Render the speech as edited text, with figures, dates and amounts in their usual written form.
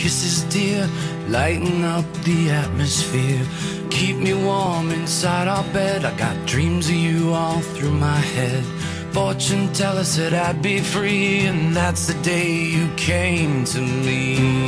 kisses, dear, lighten up the atmosphere. Keep me warm inside our bed. I got dreams of you all through my head. Fortune teller said I'd be free, and that's the day you came to me.